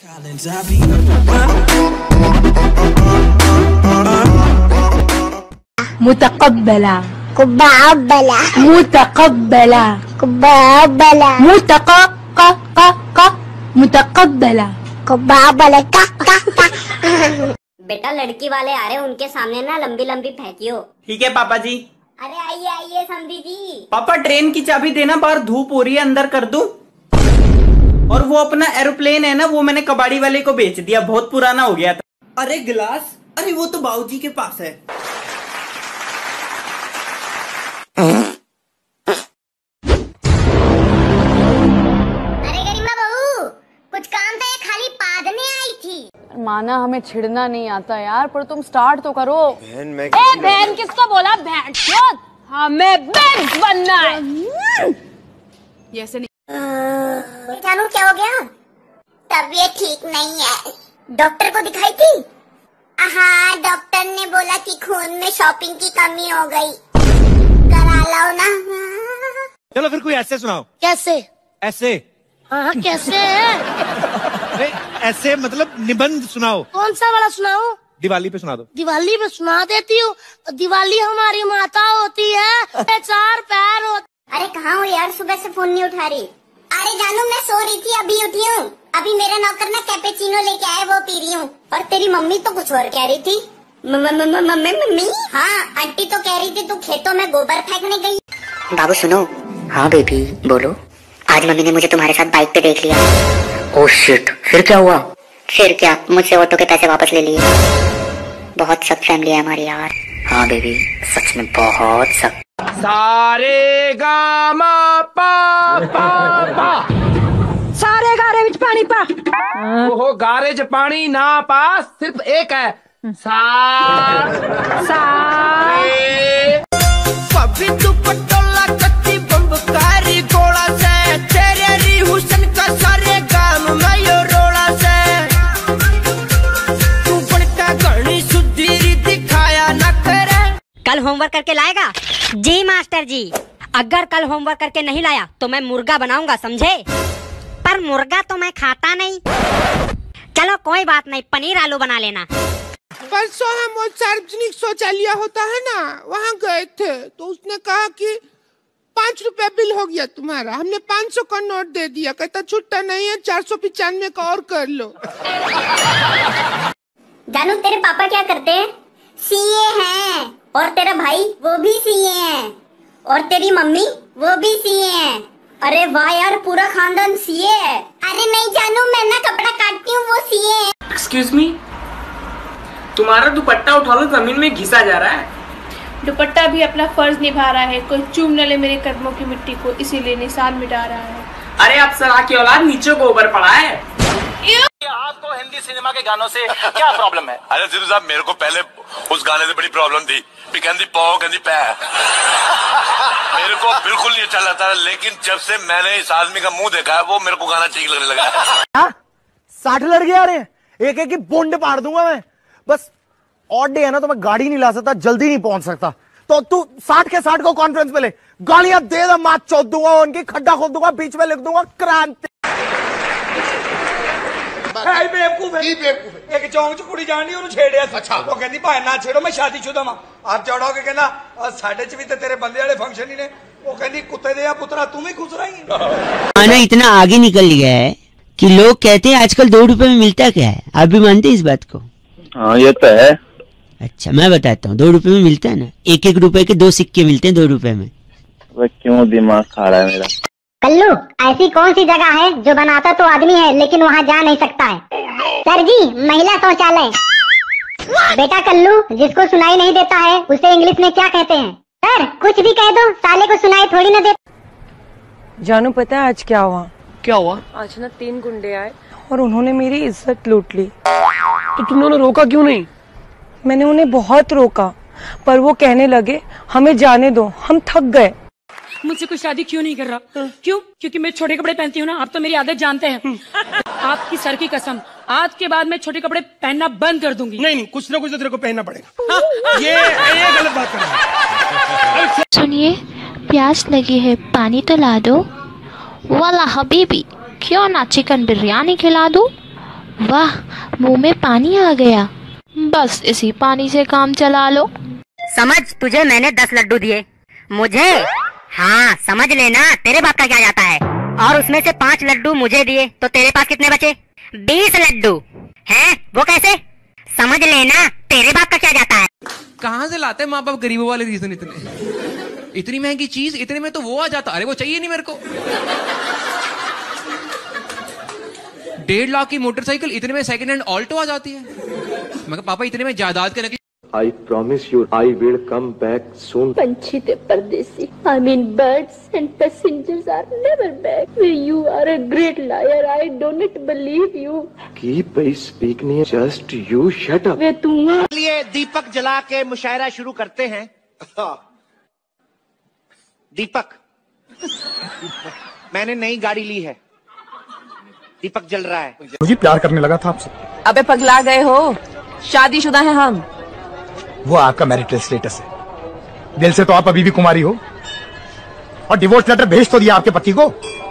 मुतकब्बला कुबाबला मुतकब्बला कुबाबला मुतकब्बला कुबाबला का बेटा लड़की वाले आ रहे हैं, उनके सामने ना लंबी लंबी फेंकियो। ठीक है पापा जी। अरे आइए आइए समधी जी। पापा ट्रेन की चाबी देना, बाहर धूप हो रही है, अंदर कर दूं? और वो अपना एरोप्लेन है ना, वो मैंने कबाड़ी वाले को बेच दिया, बहुत पुराना हो गया था। अरे गिलास, अरे वो तो बाबूजी के पास है। अरे गरिमा बहू, कुछ काम था या खाली पादने आई थी? माना हमें छिड़ना नहीं आता यार, पर तुम स्टार्ट तो करो। बहन किसको बोला? बहन हमें बेंच बनना है। जैसे नहीं। जानू क्या हो गया? तबीयत ठीक नहीं है, डॉक्टर को दिखाई थी? हाँ, डॉक्टर ने बोला कि खून में शॉपिंग की कमी हो गई, करा लो ना। चलो फिर कोई ऐसे सुनाओ। कैसे? ऐसे? हाँ कैसे? अरे ऐसे मतलब निबंध सुनाओ। कौन सा वाला सुनाऊं? दिवाली पे सुना दो। दिवाली पे सुना देती हूँ। दिवाली हमारी माता होती है, चार पैर होते। अरे कहाँ हो यार, सुबह से फोन नहीं उठा रही? अरे जानू मैं सो रही थी, अभी उठी हूँ। अभी मेरा नौकर ना कैपेचिनो लेके आए, वो पी रही हूँ। और तेरी मम्मी तो कुछ और कह रही थी। मम्मी? हाँ आंटी तो कह रही थी तू खेतों में गोबर फेंकने गई। बाबू सुनो। हाँ बेबी बोलो। आज मम्मी ने मुझे तुम्हारे साथ बाइक पे देख लिया। ओह शिट, फिर क्या हुआ? फिर क्या, मुझसे ऑटो के पैसे वापस ले लिए। बहुत सख्त फैमिली है हमारी यार। हाँ बेबी सच में बहुत सख्त। सारे गामा पा पा पा, सारे गारे विच पानी पा। ओहो गारे च पानी ना पा, सिर्फ एक है सा सा पभी तू पटोला कत्ती बम्बकारी गोला से, तेरे री हुसन का सारे गाम में यो रोला से, तू बनका गणी सुधीरी दिखाया न करे। कल होमवर्क करके लाएगा? जी मास्टर जी। अगर कल होमवर्क करके नहीं लाया तो मैं मुर्गा बनाऊंगा, समझे? पर मुर्गा तो मैं खाता नहीं। चलो कोई बात नहीं, पनीर आलू बना लेना। परसों हम वो सार्वजनिक शौचालय होता है ना, वहाँ गए थे तो उसने कहा कि 5 रुपया बिल हो गया तुम्हारा। हमने 500 का नोट दे दिया, कहता छुट्टा नहीं है, 495 का और कर लो। जानू तेरे पापा क्या करते हैं? सीए हैं। और तेरा भाई वो भी सीए हैं। और तेरी मम्मी वो भी सीए हैं। अरे वाह यार, पूरा खानदान सीए है। अरे नहीं जानू, मैं ना कपड़ा काटती हूँ, वो सीए है। एक्सक्यूज मी, तुम्हारा दुपट्टा उठा लो, जमीन में घिसा जा रहा है। दुपट्टा भी अपना फर्ज निभा रहा है, कोई चूम न ले मेरे कदमों की मिट्टी को, इसीलिए निशान मिटा रहा है। अरे आप सरा की औलाद, नीचे को ऊपर पड़ा है। आपको हिंदी सिनेमा के गानों से क्या प्रॉब्लम है? अरे सिद्धू साहब, मेरे को पहले उस गाने से बड़ी प्रॉब्लम थी, कहती पौ कहती पै। मेरे को बिल्कुल नहीं अच्छा लगता, लेकिन जब से मैंने इस आदमी का मुंह देखा है, वो मेरे को गाना ठीक लगने लगा। 60 लड़के आ रहे हैं, एक एक की बोंड पाड़ दूंगा मैं। बस ऑड डे है ना, तो मैं गाड़ी नहीं ला सकता, जल्दी नहीं पहुंच सकता। तो तू 60 के 60 को कॉन्फ्रेंस पे ले, गालियां दे दे, मार चौथ दूंगा, उनकी खड्डा खोद दूंगा, बीच में लिख दूंगा क्रांति। एक चौंक च कुड़ी जानी ਉਹਨੂੰ ਛੇੜਿਆ ਸੀ। अच्छा वो कहती भाई ना छेड़ो, मैं शादीशुदा हां। आप चौड़ोगे कहना साडे च भी ते तेरे बंदे वाले फंक्शन ही ने। वो कहती कुत्ते दे या पुत्रा तू भी खुश रही। खाना इतना आगे निकल गया है कि लोग कहते हैं आजकल 2 रुपए में मिलता क्या है। आप भी मानते हैं इस बात को? हाँ ये तो है। अच्छा मैं बताता हूँ, 2 रुपए में मिलता है ना, 1-1 रुपए के 2 सिक्के मिलते हैं 2 रुपए में। क्यों दिमाग खा रहा है मेरा? कल्लू, ऐसी कौन सी जगह है जो बनाता तो आदमी है लेकिन वहाँ जा नहीं सकता है? सर जी, महिला शौचालय। बेटा कल्लू, जिसको सुनाई नहीं देता है उसे इंग्लिश में क्या कहते हैं? सर कुछ भी कह दो, साले को सुनाई थोड़ी ना देता। जानू पता है आज क्या हुआ? क्या हुआ? आज ना 3 गुंडे आए और उन्होंने मेरी इज्जत लूट ली। तो तुम लोगों ने रोका क्यों नहीं? मैंने उन्हें बहुत रोका, पर वो कहने लगे हमें जाने दो, हम थक गए। मुझसे कोई शादी क्यों नहीं कर रहा? क्यों? क्योंकि मैं छोटे कपड़े पहनती हूँ ना, आप तो मेरी आदत जानते हैं। आपकी सर की कसम, आज के बाद मैं छोटे कपड़े पहनना बंद कर दूंगी। नहीं, कुछ ना कुछ तो तेरे को पहनना पड़ेगा। ये गलत बात कर रहा है। सुनिए, प्यास लगी है, पानी तो ला दो। वाला हबीबी, क्यों ना चिकन बिरयानी खिला दूं? वाह, मुंह में पानी आ गया। बस इसी पानी से काम चला लो। समझ, तुझे मैंने 10 लड्डू दिए, मुझे, हाँ समझ लेना तेरे बाप का क्या जाता है। और उसमें से 5 लड्डू मुझे दिए तो तेरे पास कितने बचे? 20 लड्डू हैं, वो कैसे? समझ लेना तेरे बाप का क्या जाता है। कहाँ से लाते हैं माँ बाप गरीबों वाले रीजन इतनी महंगी चीज, इतने में तो वो आ जाता, अरे वो चाहिए नहीं मेरे को। 1.5 लाख की मोटरसाइकिल, इतने में सेकंड हैंड ऑल्टो आ जाती है। मैं कहा पापा इतने में जायदाद के नकली। I promise you, I will come back soon. पंछी थे परदेसी. I mean birds and passengers are never back. You are a great liar. I don't believe you. Keep speaking. Just you shut up. वे तुम लिए दीपक जला के मुशायरा शुरू करते हैं। दीपक, मैंने नई गाड़ी ली है। दीपक जल रहा है। मुझे प्यार करने लगा था आपसे। अबे पगला गए हो, शादीशुदा हैं हम। वो आपका मैरिटल स्टेटस है, दिल से तो आप अभी भी कुमारी हो। और डिवोर्स लेटर भेज तो दिया आपके पति को।